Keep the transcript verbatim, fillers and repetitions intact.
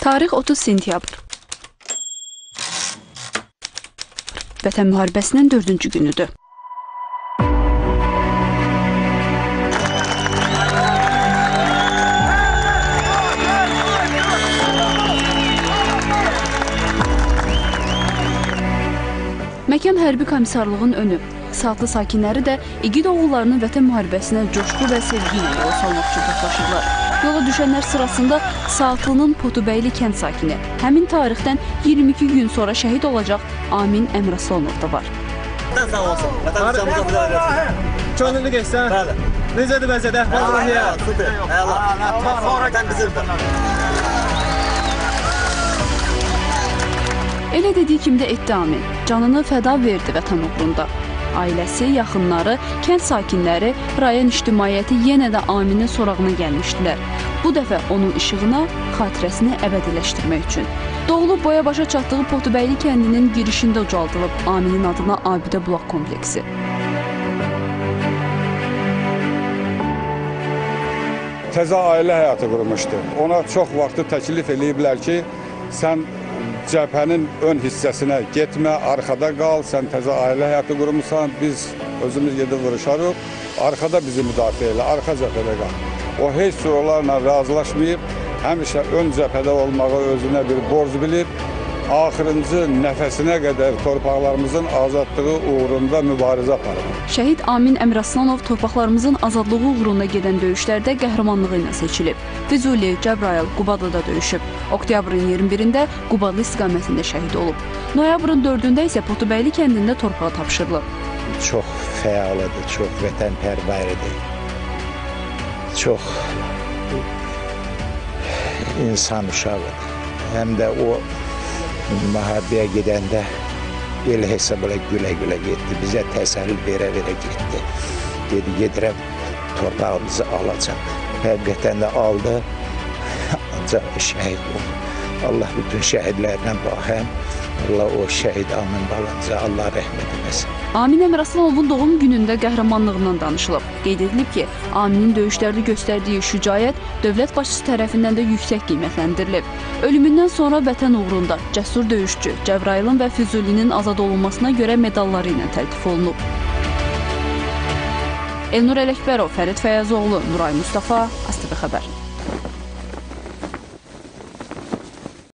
Tarix otuz sentyabr. Vətən müharibəsinin dördüncü günüdür. Məkan hərbi komissarlığın önü, saatlı sakinləri də igid oğullarının vətən müharibəsinə coşqu və sevgi ilə yola salmaq üçün toplaşırlar. Yola düşənlər sırasında Saatlının Potubəyli kənd sakini, həmin tarixdən iyirmi iki gün sonra şəhid olacaq Amin Əmraslanov da var. Sağ olsun. Könüllü geçsən? Bəli. Necədir vəziyyət? Əhval-ruhiyyə? Super. Əla. Vətən bizimdir. Elə dediyi kimi də etdi Amin. Canını fəda verdi vətən uğrunda. Ailəsi, yaxınları, kənd sakinləri, rayon ictimaiyyəti yenə də Aminin sorağına gəlmişdilər. Bu dəfə onun işığına, xatirəsini əbədiləşdirmək üçün. Doğulub boya başa çatdığı Potubəyli kəndinin girişində ucaldılıb Aminin adına abidə bulaq kompleksi. Təzə ailə həyatı qurmuşdu. Ona çox vaxtı təklif eləyiblər ki, sən cəbhənin ön hissəsinə getmə, arxada qal, sən təzə ailə həyatı qurmuşsan, biz özümüz gedib vuruşarıq, arxada bizi müdafiə elə, arxa cəbhədə qal. O heç onlarla razılaşmayıb, həmişə ön cəbhədə olmağı özünə bir borc bilib, axırıncı nəfəsinə qədər torpaqlarımızın azadlığı uğrunda mübarizə aparıb. Şəhid Amin Əmraslanov torpaqlarımızın azadlığı uğrunda gedən döyüşlərdə qəhrəmanlığı ilə seçilib. Füzuli, Cəbrayıl, Qubadlıda döyüşüb. Oktyabrın iyirmi birində Qubadlı istiqamətində şəhid olub. Noyabrın dördündə isə Potubəyli kəndində torpağa tapşırılıb. Çox fəalidir, çox vətənpərvəridir. Çox insan uşağıdır. Həm də o müharibəyə gedəndə elə hesabla gülə-gülə getdi. Bizə təsəlli verə-verə getdi. Dedi, gedirəm, torpağımızı alacaq. Həqiqətən də aldı, ancaq şəhid oldu. Allah bütün şəhidlərlə baxəm. Allah o şəhid Amin balanca, Allah rəhmət eləsin. Amin Əmraslanovun doğum günündə qəhrəmanlığından danışılıb. Qeyd edilib ki, Aminin döyüşlərdə göstərdiyi şücaət dövlət başçısı tərəfindən də yüksək qiymətləndirilib. Ölümündən sonra vətən uğrunda cəsur döyüşçü Cəbrayılın və Füzulinin azad olunmasına görə medalları ilə təltif olunub. Elnur Ələkbərov, Fərid Fəyazoğlu, Nuray Mustafa, AzTV Xəbər.